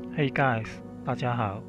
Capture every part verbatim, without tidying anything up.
Hey guys，大家好。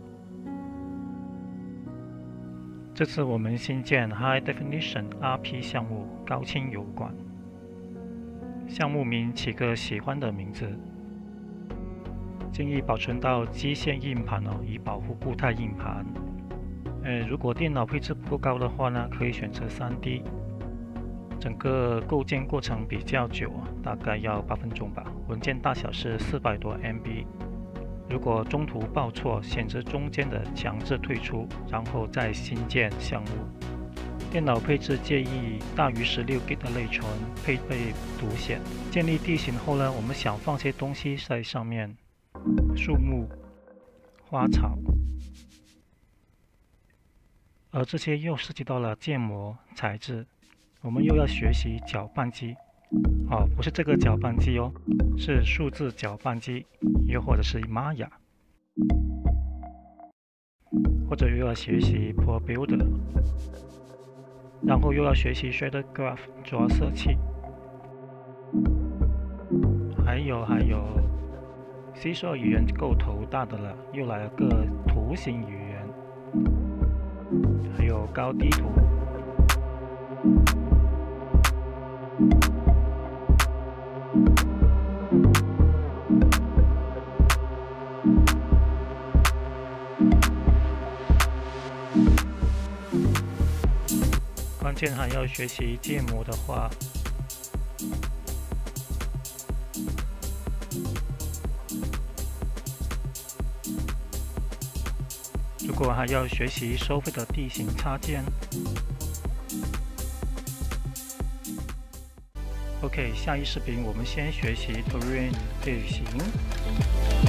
这次我们新建 High Definition R P 项目高清油管。项目名起个喜欢的名字，建议保存到机械硬盘哦，以保护固态硬盘。呃，如果电脑配置不够高的话呢，可以选择 三 D。整个构建过程比较久，大概要八分钟吧。文件大小是四百多 M B。如果中途报错，选择中间的强制退出，然后再新建项目。电脑配置建议大于 十六 G 的内存，配备独显。建立地形后呢，我们想放些东西在上面，树木、花草，而这些又涉及到了建模材质。我们又要学习搅拌机，哦，不是这个搅拌机哦，是数字搅拌机，又或者是玛雅，或者又要学习 Pro Builder， 然后又要学习 Shader Graph 着色器，还有还有 C 说语言够头大的了，又来了个图形语言，还有高低图。关键还要学习建模的话，如果还要学习收费的地形插件。OK， 下一视频我们先学习 Terrain 地形。